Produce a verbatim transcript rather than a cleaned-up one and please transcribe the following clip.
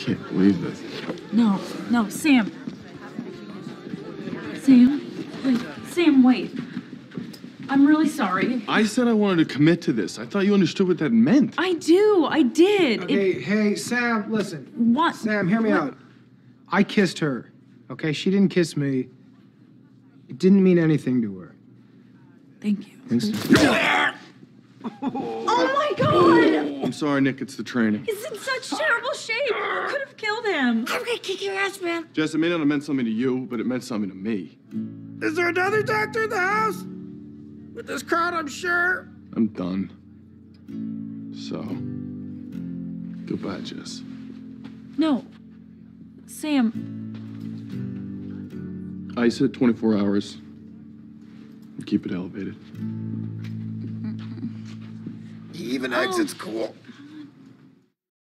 can't believe this. No, no, Sam. Sam, wait, Sam, wait. I'm really sorry. I said I wanted to commit to this. I thought you understood what that meant. I do, I did. Okay, It, hey, Sam, listen. what? Sam, hear me What? out. I kissed her, okay? She didn't kiss me. It didn't mean anything to her. Thank you. Thanks. Oh my God! I'm sorry, Nick. It's the training. He's in such terrible shape. You could have killed him. I'm gonna kick your ass, man. Jess, it may not have meant something to you, but it meant something to me. Is there another doctor in the house? With this crowd, I'm sure. I'm done. So, goodbye, Jess. No. Sam, Ice it twenty-four hours. And keep it elevated. Even exit's cool.